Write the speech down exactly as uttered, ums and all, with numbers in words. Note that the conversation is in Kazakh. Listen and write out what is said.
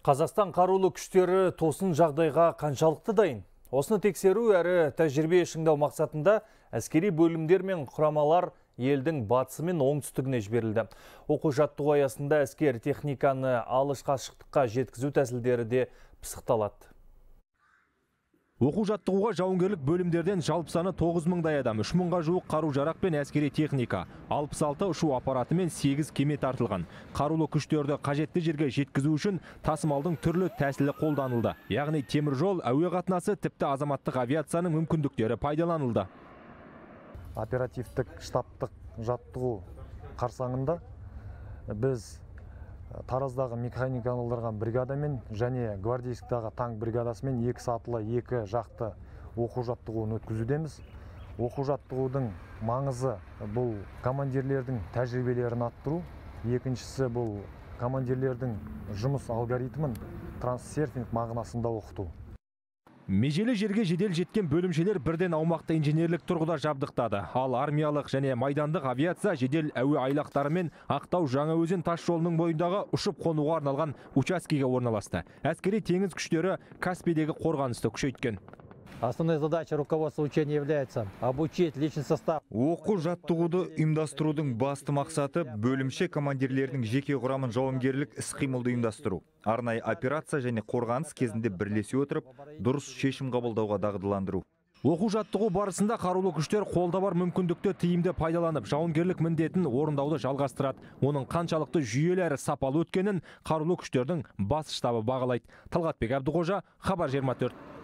Қазақстан қарулы күштері тосын жағдайға қаншалықты дайын? Осыны тексеру әрі тәжірибе шыңдау мақсатында әскери бөлімдер мен құрамалар елдің батысы мен оңтүстігіне жіберілді. Оқу жаттығу аясында әскер техниканы алыс қашықтыққа жеткізу тәсілдері де пысықталады. Оқу жаттығуға жауынгерлік бөлімдерден жалпы саны тоғыз мыңдай адам, үш мыңға жуық қару-жарақ пен әскери техника, алпыс алты ұшу аппараты мен сегіз кеме тартылған. Қарулы күштерді қажетті жерге жеткізу үшін тасымалдың түрлі тәсілі қолданылды. Яғни темір жол, әуе қатынасы, тіпті азаматтық авиацияның мүмкіндіктері пайдаланылды. Оперативтік штабтық жаттығу қарсаңында біз Тараздағы механикаландырылған бригадамен және гвардейскідағы танк бригадасымен екі сатылы екі жақты оқу жаттығуын өткізудеміз. Оқу жаттығудың маңызы бұл командирлердің тәжірибелерін арттыру, екіншісі бұл командирлердің жұмыс алгоритмін транссерфинг мағынасында оқыту. Межелі жерге жедел жеткен бөлімшелер бірден аумақты инженерлік тұрғыда жабдықтады. Ал армиялық және майдандық авиация жедел әуе айлақтары мен Ақтау Жаңаөзен тас жолының бойындағы ұшып қонуға арналған учаскеге орналасты. Әскери теңіз күштері Каспийдегі қорғанысты күшейткен. Основной задачей руководства учения является обучить личный состав. Оқу жаттығуды ұйымдастырудың басты мақсаты бөлімше командирлердің жеке құрамын жауынгерлік іс-қимылды ұйымдастыру. Арнайы операция және қорғаныс кезінде бірлесе отырып, дұрыс шешім қабылдауға дағдыландыру. Оқу жаттығу барысында қарулы күштер қолда бар мүмкіндікті тиімді пайдаланып, жауынгерлік міндетін орындауды жалғастырады. Оның қаншалықты жүйелі әрі сапалы өткенін қарулы күштердің бас штабы бағалайды. Талғатбек Әбдіқожа, Хабар жиырма төрт.